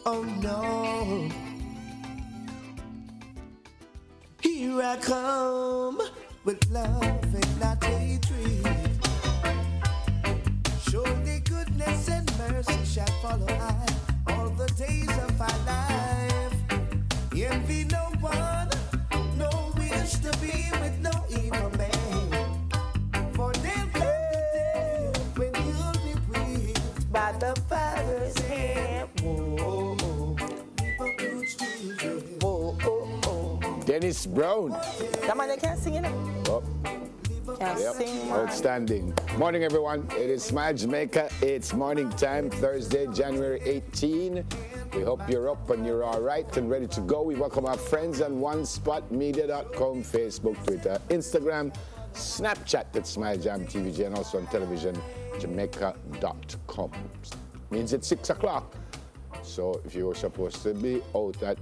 Oh no. Here I come with love and not hatred. Surely goodness and mercy shall follow I all the days of our life. Envy no one, no wish to be with no evil man. For them come the day when you'll be whipped by the Father's hand. Whoa, whoa, whoa. Dennis Brown. That man, they can't sing, you know? Oh. Can't sing, man. Outstanding. Morning, everyone. It is Smile Jamaica. It's morning time, Thursday, January 18. We hope you're up and you're all right and ready to go. We welcome our friends on OneSpotMedia.com, Facebook, Twitter, Instagram, Snapchat at Smile Jam TVJ, and also on television, Jamaica.com. Means it's 6 o'clock. So if you were supposed to be out at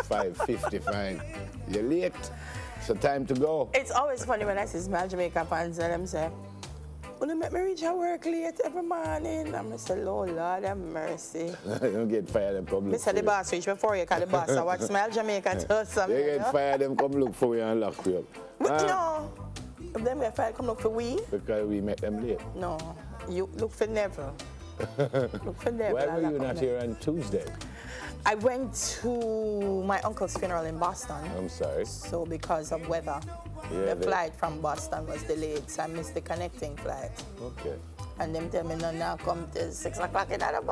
5:55, you're late. So time to go. It's always funny when I see Smile Jamaica fans and them say, "Will you make me reach at work late every morning?" I'm say, "Lord, Lord have mercy." Don't get fired and come look Mr. The boss reach before you, because the boss I watch Smile Jamaica tell something. They get fired and come look for you and lock you up. No. If them get fired, come look for we. Because we make them late. No. You look for Neville. Look for Neville. Why were you not here on Tuesday? I went to my uncle's funeral in Boston. I'm sorry. So because of weather, the flight from Boston was delayed, so I missed the connecting flight. Okay. And them tell me no, now come till 6 o'clock in the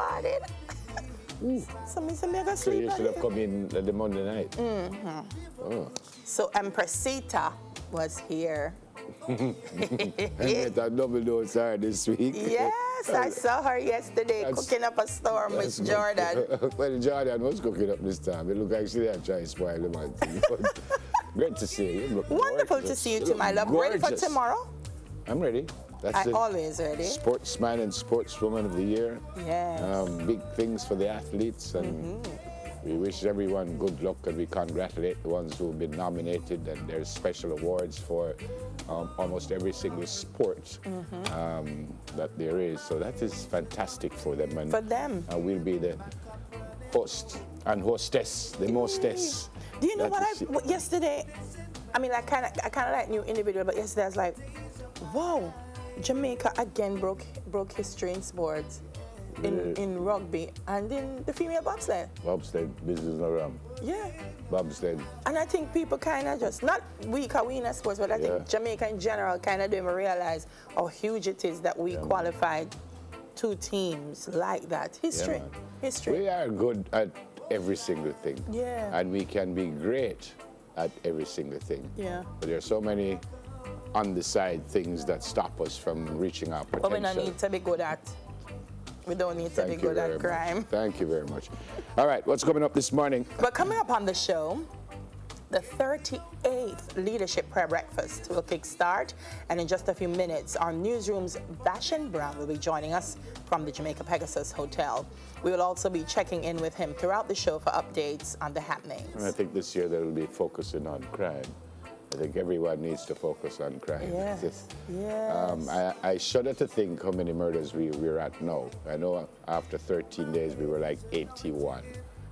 morning. So me say me go So sleep. you should have come in the Monday night. Mm-hmm. Oh. So Empressita was here. And get a double dose her this week. Yes, I saw her yesterday cooking up a storm with Jordan. Well, Jordan was cooking up this time. It looked like she didn't try to spoil the man. Great to see you. Wonderful to see you too, my love. Ready for tomorrow? I'm ready. That's always ready. Sportsman and Sportswoman of the Year. Yes. Big things for the athletes, and we wish everyone good luck, and we congratulate the ones who have been nominated, and there's special awards for almost every single sport that there is. So that is fantastic for them. And for them. We'll be the host and hostess, the mostess. Do you know what yesterday, I mean, I kind of like new individual, but yesterday I was like, whoa, Jamaica again broke history in sports. In rugby and in the female bobsled. Bobsled, business around. Yeah. Bobsled. And I think people kind of just, not we in sports, but I think Jamaica in general kind of don't even realize how huge it is that we qualified two teams like that. History. Yeah, history. We are good at every single thing. Yeah. And we can be great at every single thing. Yeah. But there are so many on the side things that stop us from reaching our potential. But we don't need to be good at. We don't need to be good at crime. Thank you very much. All right, what's coming up this morning? But coming up on the show, the 38th Leadership Prayer Breakfast will kickstart, and in just a few minutes, our newsroom's Bashan Brown will be joining us from the Jamaica Pegasus Hotel. We will also be checking in with him throughout the show for updates on the happenings. And I think this year they'll be focusing on crime. I think everyone needs to focus on crime. Yes. Yes. I shudder to think how many murders we're at now. I know after 13 days we were like 81.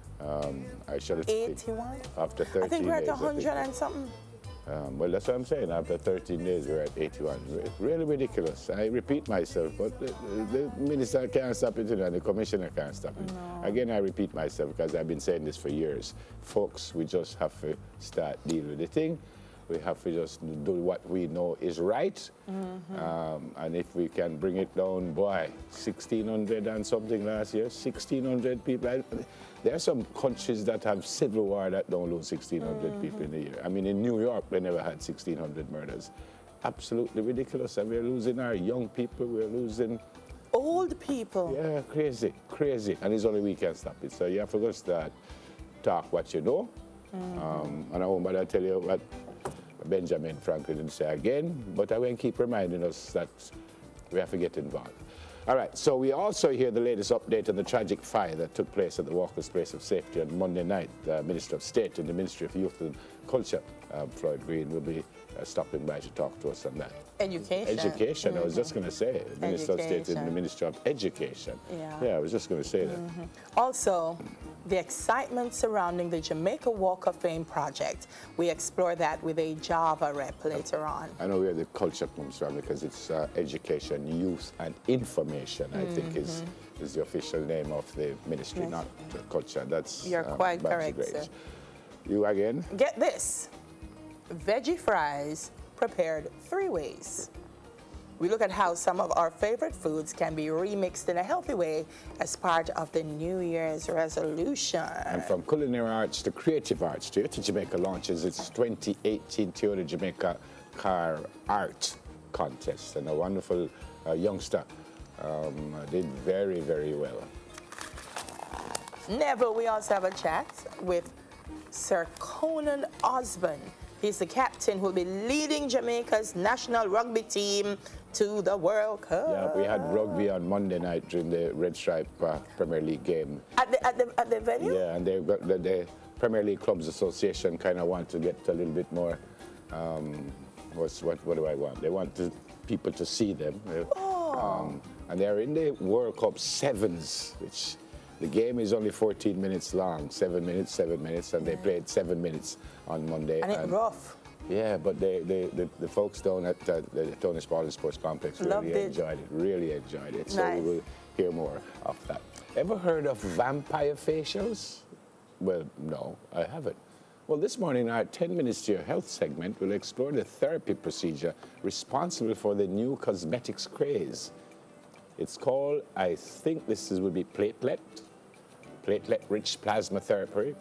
I shudder to think. 81? After 13 days. I think we're at 100 and something. Well, that's what I'm saying. After 13 days, we're at 81. Really ridiculous. I repeat myself, but the minister can't stop it, and the commissioner can't stop it. No. Again, I repeat myself because I've been saying this for years. Folks, we just have to start dealing with the thing. We have to just do what we know is right. And if we can bring it down, boy, 1,600 and something last year, 1,600 people. There are some countries that have civil war that don't lose 1,600 people in a year. I mean, in New York, they never had 1,600 murders. Absolutely ridiculous. And we're losing our young people. We're losing old people. Yeah, crazy, crazy. And it's only we can stop it. So you have to go start talk what you know. And I won't bother tell you what Benjamin Franklin didn't say again, but I will keep reminding us that we have to get involved. All right, so we also hear the latest update on the tragic fire that took place at the Walker's Place of Safety on Monday night. The Minister of State in the Ministry of Youth and Culture, Floyd Green, will be stopping by to talk to us on that. Education. Education, I was just going to say. Minister of State in the Ministry of Education. Yeah. Yeah, I was just going to say that. Also, the excitement surrounding the Jamaica Walk of Fame project. We explore that with a Java rep later on. I know where the culture comes from because it's education, youth, and information, I think is the official name of the ministry, not the culture. That's You're quite correct, sir. You again? Get this. Veggie fries prepared 3 ways. We look at how some of our favorite foods can be remixed in a healthy way as part of the New Year's resolution. And from culinary arts to creative arts, Toyota Jamaica launches its 2018 Toyota Jamaica Car Art Contest. And a wonderful youngster did very, very well. Never, we also have a chat with Sir Conan Osborne. He's the captain who will be leading Jamaica's national rugby team to the World Cup. Yeah, we had rugby on Monday night during the Red Stripe Premier League game. At the venue? Yeah, and the Premier League Clubs Association kind of want to get a little bit more, what do I want? They want people to see them. And they're in the World Cup sevens, which the game is only 14 minutes long, 7 minutes, 7 minutes, and they played 7 minutes on Monday. And it's rough. Yeah, but the folks down at the Tony Spalding Sports Complex really enjoyed it. So we will hear more of that. Ever heard of vampire facials? Well, no, I haven't. Well, this morning, our 10 Minutes to Your Health segment will explore the therapy procedure responsible for the new cosmetics craze. It's called, I think this would be platelet-rich plasma therapy.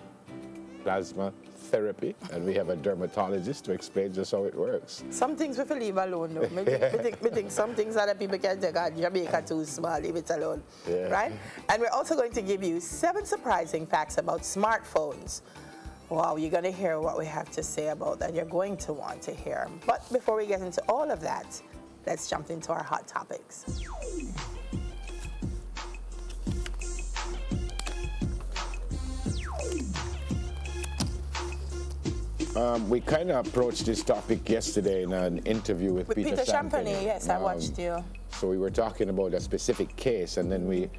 And we have a dermatologist to explain just how it works. Some things we feel leave alone, though. I think some things other people can take on Jamaica too small, leave it alone, right? And we're also going to give you 7 surprising facts about smartphones. Wow, you're going to hear what we have to say about that. You're going to want to hear. But before we get into all of that, let's jump into our hot topics. We kind of approached this topic yesterday in an interview with Peter Champagne. Yes, I watched you. So we were talking about a specific case, and then we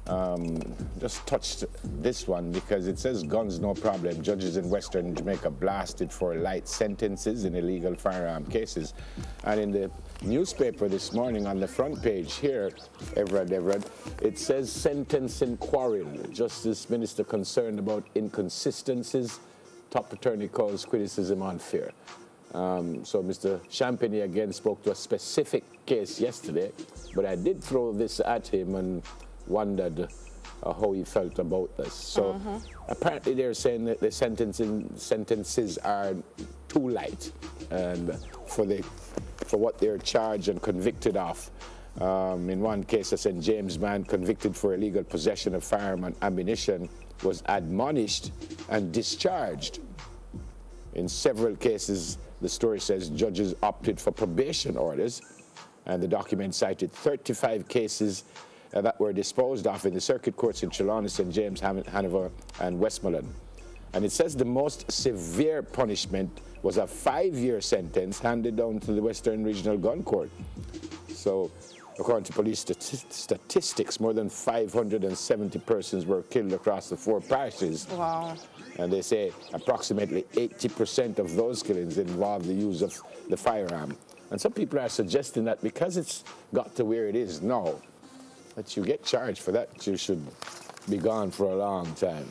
just touched this one because it says guns no problem. Judges in Western Jamaica blasted for light sentences in illegal firearm cases. And in the newspaper this morning on the front page here, Everett, it says sentencing quarrel. Justice Minister concerned about inconsistencies. Top attorney calls criticism unfair. So Mr. Champagne again spoke to a specific case yesterday, but I did throw this at him and wondered how he felt about this. So apparently they're saying that the sentences are too light and for what they're charged and convicted of. In one case, a St. James man convicted for illegal possession of firearm and ammunition was admonished and discharged. In several cases, the story says judges opted for probation orders, and the document cited 35 cases that were disposed of in the circuit courts in Trelawney, St. James, Hanover, and Westmoreland. And it says the most severe punishment was a 5-year sentence handed down to the Western Regional Gun Court. So, according to police statistics, more than 570 persons were killed across the 4 parishes. Wow. And they say approximately 80% of those killings involve the use of the firearm. And some people are suggesting that because it's got to where it is now, that you get charged for that, you should be gone for a long time.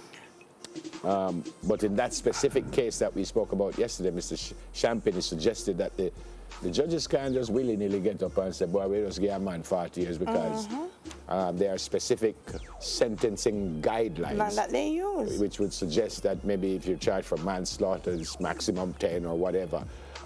But in that specific case that we spoke about yesterday, Mr. Champagne suggested that the judges can't just willy-nilly get up and say, boy, we just give a man 40 years because there are specific sentencing guidelines that they use, which would suggest that maybe if you're charged for manslaughter, it's maximum 10 or whatever.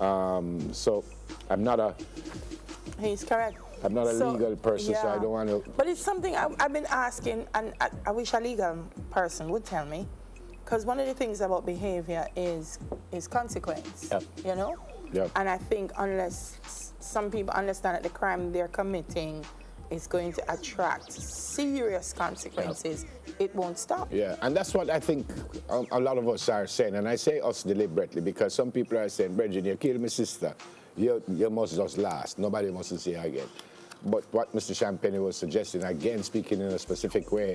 So I'm not a... He's correct. I'm not a legal person, so I don't want to... But it's something I've been asking, and I wish a legal person would tell me, because one of the things about behavior is consequence, you know? Yep. And I think unless some people understand that the crime they're committing is going to attract serious consequences, it won't stop. Yeah, and that's what I think a lot of us are saying, and I say us deliberately because some people are saying, Bridget, you killed my sister, you must just last, nobody wants to see her again. But what Mr. Champagne was suggesting, again speaking in a specific way,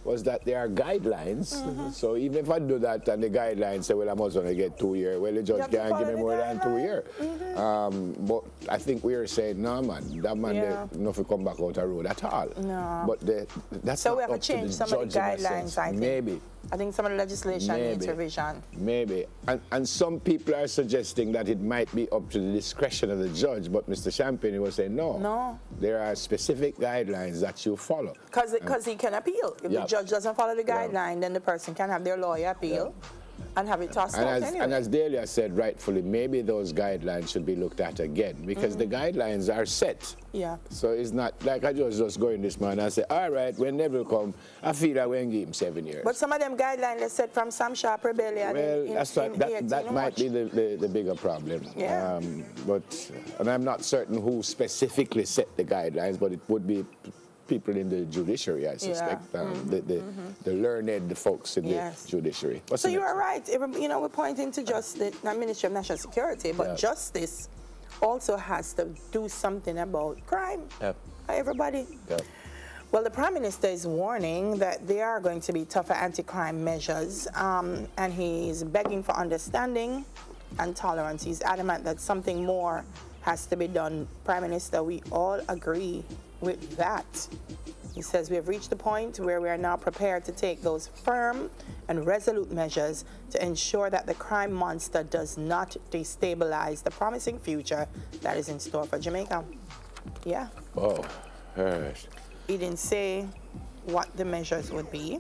was that there are guidelines. So even if I do that and the guidelines say, well, I'm also going to get 2 years, well, the judge can't give me more than 2 years. But I think we are saying, no, man, that man, they not to come back out the road at all. No. But that's so not we have up to change to the some of the judge in a guidelines, sense. I think. Maybe. I think some of the legislation needs revision. Maybe. And some people are suggesting that it might be up to the discretion of the judge, but Mr. Champagne was saying, no. No. There are specific guidelines that you follow. Because he can appeal. If the judge doesn't follow the guideline, then the person can have their lawyer appeal and have it tossed out anyway. And as Delia said rightfully, maybe those guidelines should be looked at again because the guidelines are set. Yeah. So it's not like I just go in this man and say, all right, when Neville come, I feel I will give him 7 years. But some of them guidelines are set from Sam Sharp Rebellion. Well, that might be the bigger problem. Yeah. And I'm not certain who specifically set the guidelines, but it would be people in the judiciary, I suspect, the learned folks in the judiciary. So you are right. You know, we're pointing to just the Ministry of National Security, but justice also has to do something about crime. Everybody. Well, the Prime Minister is warning that there are going to be tougher anti-crime measures, and he's begging for understanding and tolerance. He's adamant that something more has to be done. Prime Minister, we all agree with that. He says we have reached the point where we are now prepared to take those firm and resolute measures to ensure that the crime monster does not destabilize the promising future that is in store for Jamaica. Yeah. Oh, yes. He didn't say what the measures would be.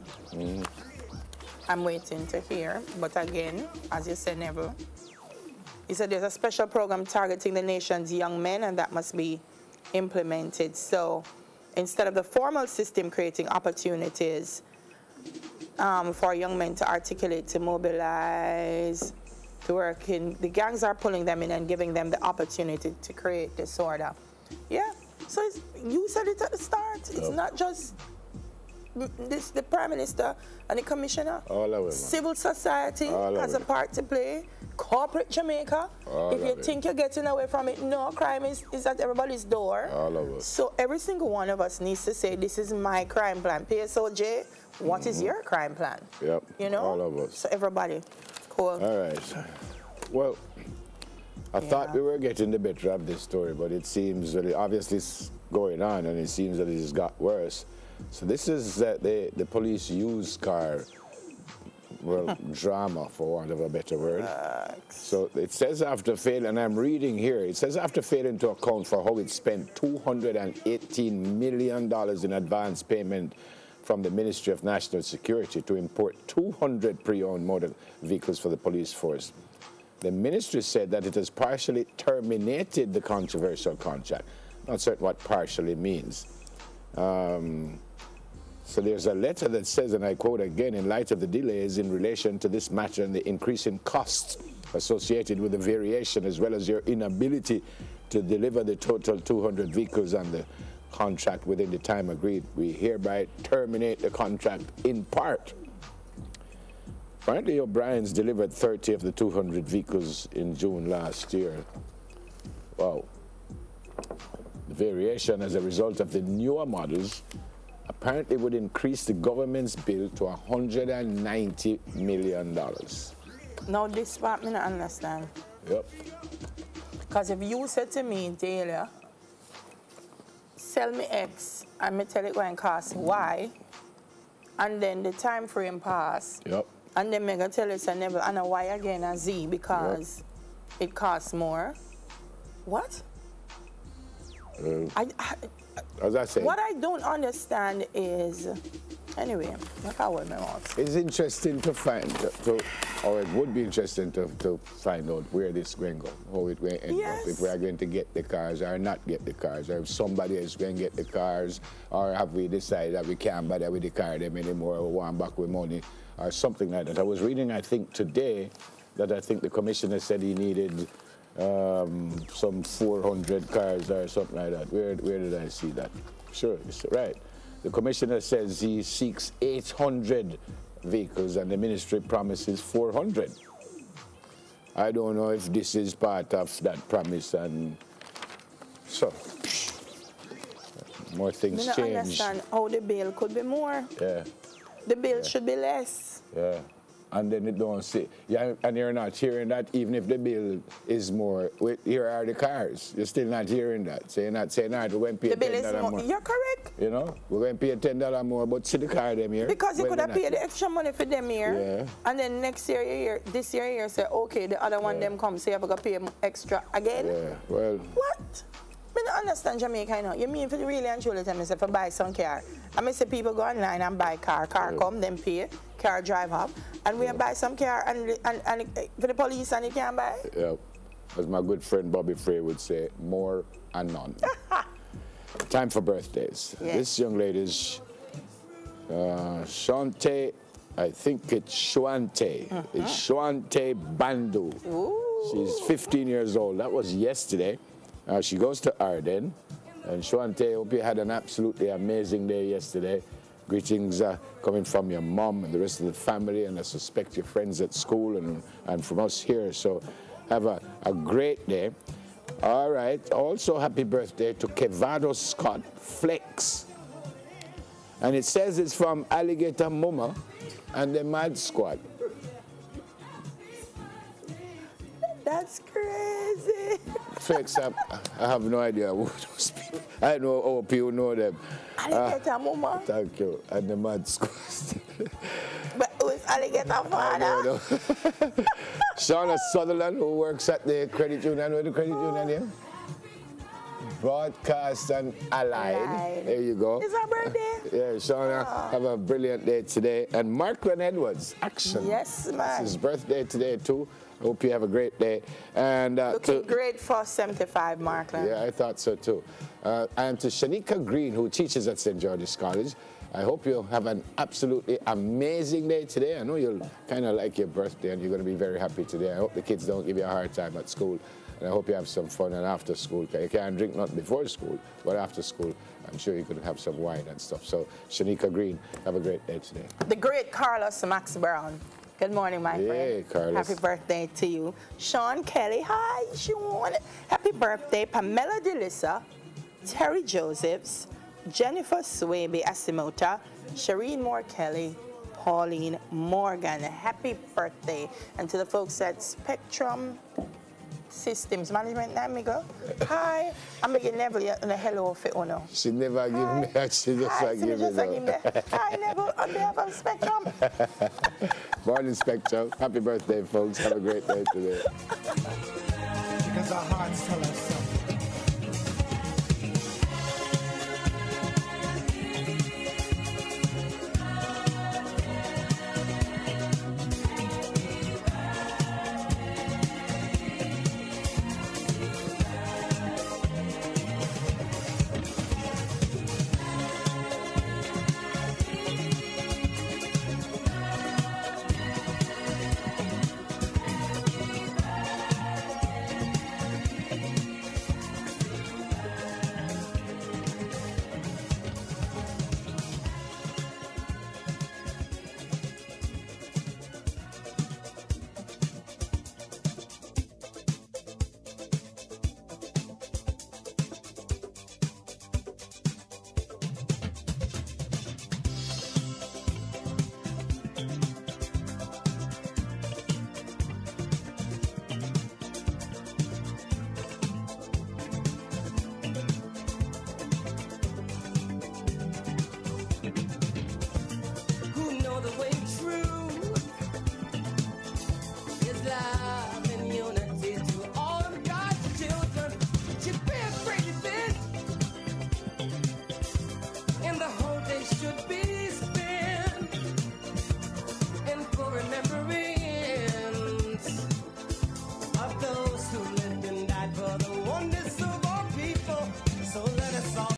I'm waiting to hear. But again, as you said, Neville, he said there's a special program targeting the nation's young men, and that must be implemented. So instead of the formal system creating opportunities for young men to articulate, to mobilize, to work in, the gangs are pulling them in and giving them the opportunity to create disorder. Yeah. So you said it at the start. It's not just the Prime Minister and the Commissioner. All of it, Civil society has a part to play. Corporate Jamaica. If you think you're getting away from it, no, crime is at everybody's door. All of us. So every single one of us needs to say, this is my crime plan. PSOJ, what is your crime plan? Yep. You know? All of us. So everybody. Cool. All right. Well, I thought we were getting the better of this story, but it seems that obviously it's going on, and it seems that it has got worse. So this is the police used car drama, for want of a better word. So it says after failing, and I'm reading here, it says after failing to account for how it spent $218 million in advance payment from the Ministry of National Security to import 200 pre-owned motor vehicles for the police force. The ministry said that it has partially terminated the controversial contract. Not certain what partially means. So there's a letter that says, and I quote again, in light of the delays in relation to this matter and the increasing costs associated with the variation, as well as your inability to deliver the total 200 vehicles on the contract within the time agreed, we hereby terminate the contract in part. Apparently, O'Brien's delivered 30 of the 200 vehicles in June last year. Wow. The variation as a result of the newer models apparently would increase the government's bill to $190 million. Now, this part, I don't understand. Yep. Because if you said to me, Delia, sell me X, and me tell it going to cost Y, and then the time frame pass, and then me going to tell it, never, and a Y again, a Z, because it costs more. What? As I said, what I don't understand is, anyway, I can't word my mouth. It's interesting to find, or it would be interesting to find out where this is going to go, how it will end up, if we are going to get the cars or not get the cars, or if somebody is going to get the cars, or have we decided that we can't bother with the car them anymore, or want back with money, or something like that. I was reading, I think, today, that I think the commissioner said he needed some 400 cars or something like that. Where did I see that? Sure, it's right. The commissioner says he seeks 800 vehicles and the ministry promises 400. I don't know if this is part of that promise, and so more things change. I don't understand how the bill could be more. Yeah. The bill should be less. Yeah. And then it don't say, yeah, and you're not hearing that even if the bill is more, here are the cars. You're still not hearing that. So you're not saying, all right, we're going to pay The bill $10 is more. more. You're correct. You know, we're going to pay $10 more, but see the car them here. Because you Well, could have they're not paid the extra money for them here. Yeah. And then next year, this year, you say, okay, the other one them come, so you have to pay extra again. Yeah, well. What? I don't understand Jamaica, you know. You mean for the really and truly tell me, say, for buy some car. I say people go online and buy car come, then pay, car drive up. And we buy some car and for the police and you can't buy. Yeah, as my good friend Bobby Frey would say, more and none. Time for birthdays. Yeah. This young lady's Shante, I think it's Shwante. It's Shwante Bandu. Ooh. She's 15 years old. That was yesterday. She goes to Arden. And Shwante, hope you had an absolutely amazing day yesterday. Greetings coming from your mom and the rest of the family, and I suspect your friends at school and from us here. So have a great day. All right. Also, happy birthday to Kevado Scott Flex. And it says it's from Alligator Mama and the Mad Squad. That's crazy. Flex, I have no idea who those people. I know how people know them. Alligator Mama. Thank you. And the Mad Squad. But who's Alligator Father? Shauna Sutherland, who works at the credit union. Where the credit union here? Broadcast and Allied. There you go. It's her birthday. Yeah, Shauna, have a brilliant day today. And Markland Edwards, action. Yes, man. It's his birthday today, too. I hope you have a great day. And looking great for 75, Markland. Yeah, I thought so, too. And to Shanika Green, who teaches at St. George's College, I hope you'll have an absolutely amazing day today. I know you'll kind of like your birthday and you're going to be very happy today. I hope the kids don't give you a hard time at school. And I hope you have some fun and after school. You can't drink nothing before school, but after school, I'm sure you could have some wine and stuff. So, Shanika Green, have a great day today. The great Carlos Max Brown. Good morning, my friend. Hey, Carlos. Happy birthday to you. Sean Kelly. Hi, Sean. Happy birthday, Pamela DeLissa, Terry Josephs, Jennifer Swaby Asimota, Shireen Moore Kelly, Pauline Morgan. Happy birthday. And to the folks at Spectrum Systems Management, amigo. Hi, I'm going to never a hello for Uno. She never give me that. She just like give me that. Hi, Neville, on behalf of Spectrum. Morning, Spectrum. Happy birthday, folks. Have a great day today. Because our hearts tell us so.